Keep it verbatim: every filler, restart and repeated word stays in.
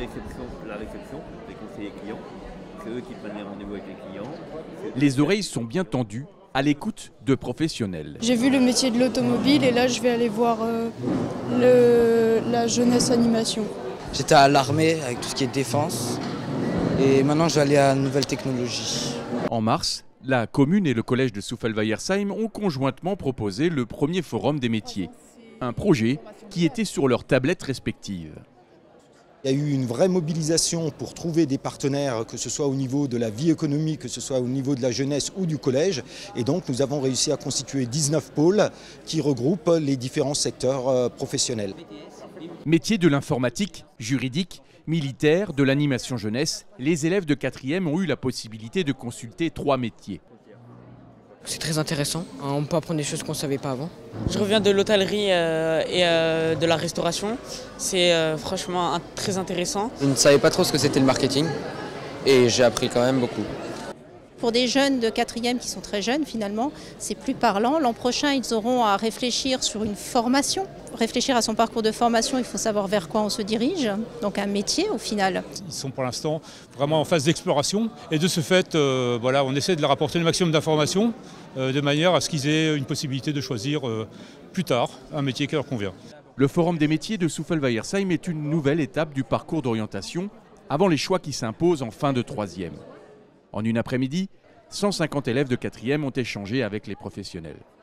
réception, la réception des conseillers clients. C'est eux qui prennent les rendez-vous avec les clients. Les oreilles sont bien tendues à l'écoute de professionnels. J'ai vu le métier de l'automobile et là je vais aller voir euh, le, la jeunesse animation. J'étais à l'armée avec tout ce qui est défense et maintenant je vais aller à Nouvelles Technologies. En mars, la commune et le collège de Souffelweyersheim ont conjointement proposé le premier forum des métiers. Un projet qui était sur leurs tablettes respectives. Il y a eu une vraie mobilisation pour trouver des partenaires, que ce soit au niveau de la vie économique, que ce soit au niveau de la jeunesse ou du collège. Et donc nous avons réussi à constituer dix-neuf pôles qui regroupent les différents secteurs professionnels. Métiers de l'informatique, juridique, militaire, de l'animation jeunesse, les élèves de quatrième ont eu la possibilité de consulter trois métiers. C'est très intéressant, on peut apprendre des choses qu'on ne savait pas avant. Je reviens de l'hôtellerie euh, et euh, de la restauration, c'est euh, franchement un, très intéressant. Je ne savais pas trop ce que c'était le marketing et j'ai appris quand même beaucoup. Pour des jeunes de quatrième qui sont très jeunes finalement, c'est plus parlant. L'an prochain, ils auront à réfléchir sur une formation. Réfléchir à son parcours de formation, il faut savoir vers quoi on se dirige, donc un métier au final. Ils sont pour l'instant vraiment en phase d'exploration et de ce fait, euh, voilà, on essaie de leur apporter le maximum d'informations euh, de manière à ce qu'ils aient une possibilité de choisir euh, plus tard un métier qui leur convient. Le Forum des métiers de Souffelweyersheim est une nouvelle étape du parcours d'orientation avant les choix qui s'imposent en fin de troisième. En une après-midi, cent cinquante élèves de quatrième ont échangé avec les professionnels.